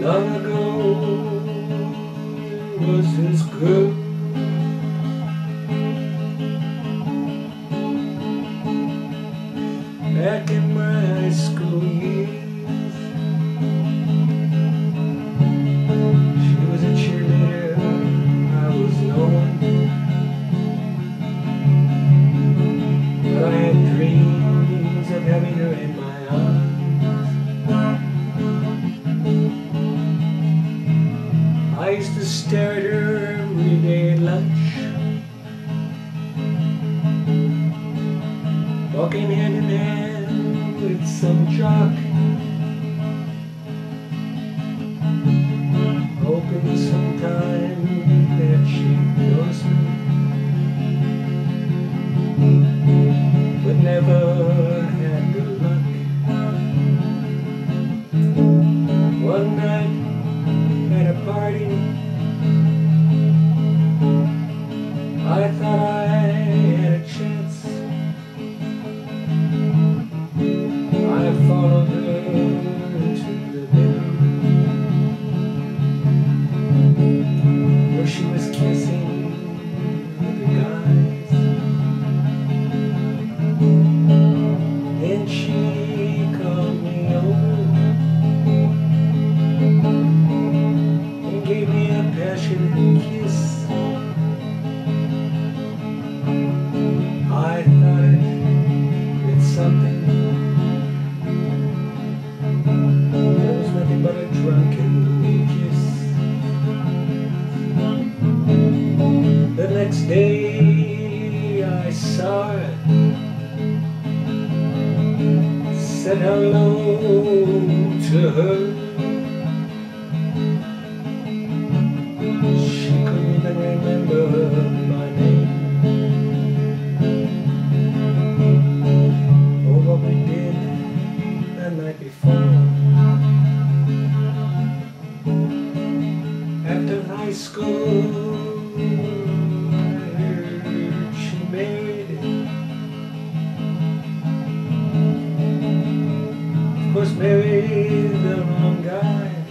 Long ago was this girl. Back in my high school years, she was a cheerleader, I was no one. But I had dreams of having her in my arms. I used to stare at her every day at lunch, walking hand in hand with some jock, hoping sometime that she'd notice me, but never had the luck. One night at a party, I thought I had a chance. I followed her to the bedroom where she was kissing other guys. Then she called me over and gave me a passionate kiss. I thought it meant something. There was nothing but a drunken kiss. The next day I saw her, said hello to her. She couldn't even remember my name or what we did the night before. After high school, I heard she married. Of course, married the wrong guy.